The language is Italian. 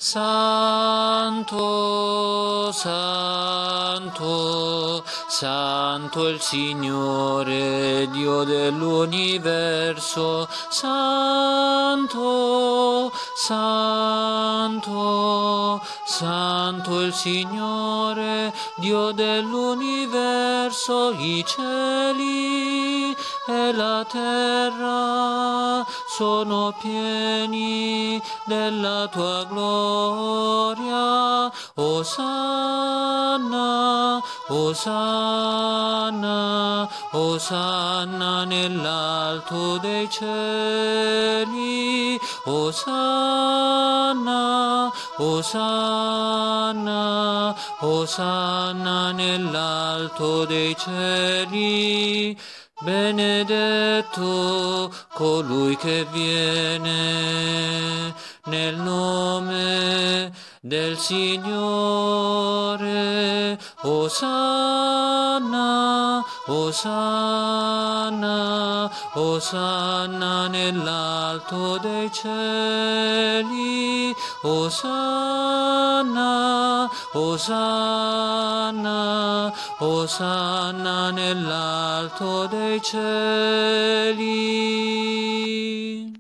Santo, santo, santo il Signore, Dio dell'universo. Santo, santo, santo il Signore, Dio dell'universo. I cieli e la terra sono pieni della tua gloria. Osanna, Osanna, Osanna nell'alto dei cieli. Osanna, Osanna, Osanna nell'alto dei cieli. Benedetto colui che viene nel nome del Signore. Osanna, Osanna, Osanna nell'alto dei cieli. Osanna, Osanna, Osanna nell'alto dei cieli.